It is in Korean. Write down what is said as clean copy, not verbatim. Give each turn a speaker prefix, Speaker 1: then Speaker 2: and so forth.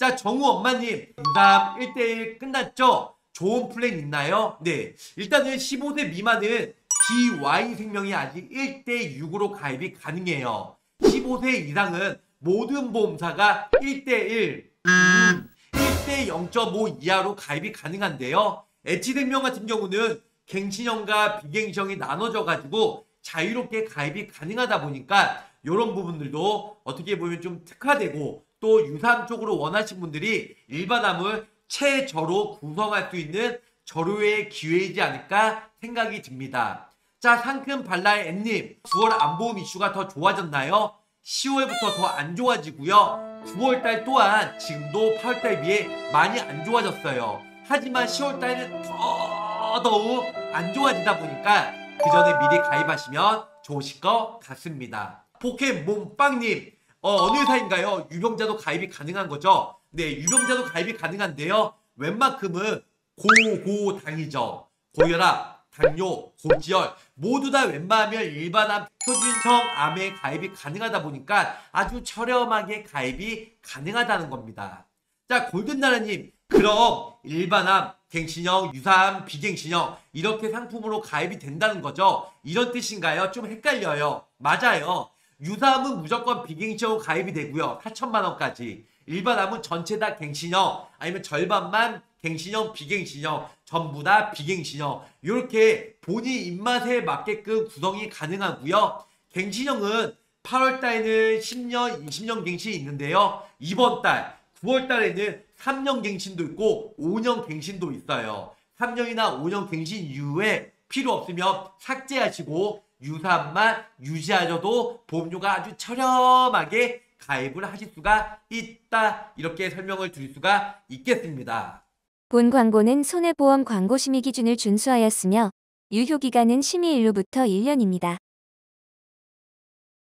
Speaker 1: 자, 정우 엄마님, 부담 1대1 끝났죠? 좋은 플랜 있나요? 네. 일단은 15세 미만은 DY생명이 아직 1대6으로 가입이 가능해요. 15세 이상은 모든 보험사가 1대1, 1대 0.5 이하로 가입이 가능한데요. H생명 같은 경우는 갱신형과 비갱신형이 나눠져가지고 자유롭게 가입이 가능하다 보니까 이런 부분들도 어떻게 보면 좀 특화되고 또 유사암 쪽으로 원하신 분들이 일반암을 최저로 구성할 수 있는 절호의 기회이지 않을까 생각이 듭니다. 자, 상큼 발라의 앤님, 9월 안보험 이슈가 더 좋아졌나요? 10월부터 더 안 좋아지고요. 9월달 또한 지금도 8월달 비해 많이 안 좋아졌어요. 하지만 10월달에는 더더욱 안 좋아지다 보니까 그 전에 미리 가입하시면 좋으실 것 같습니다. 포켓몬빵님, 어느 회사인가요? 유병자도 가입이 가능한 거죠? 네, 유병자도 가입이 가능한데요. 웬만큼은 고고당이죠. 고혈압, 당뇨, 고지혈 모두 다 웬만하면 일반암, 표준형 암에 가입이 가능하다 보니까 아주 저렴하게 가입이 가능하다는 겁니다. 자, 골든나라님, 그럼 일반암, 갱신형, 유사암, 비갱신형 이렇게 상품으로 가입이 된다는 거죠? 이런 뜻인가요? 좀 헷갈려요. 맞아요. 유사암은 무조건 비갱신형으로 가입이 되고요. 4천만 원까지. 일반암은 전체 다 갱신형 아니면 절반만 갱신형, 비갱신형, 전부 다 비갱신형 이렇게 본인 입맛에 맞게끔 구성이 가능하고요. 갱신형은 8월 달에는 10년, 20년 갱신이 있는데요. 이번 달 9월 달에는 3년 갱신도 있고 5년 갱신도 있어요. 3년이나 5년 갱신 이후에 필요 없으면 삭제하시고 유사암만 유지하셔도 보험료가 아주 저렴하게 가입을 하실 수가 있다. 이렇게 설명을 드릴 수가 있겠습니다.
Speaker 2: 본 광고는 손해보험 광고 심의 기준을 준수하였으며 유효기간은 심의일로부터 1년입니다.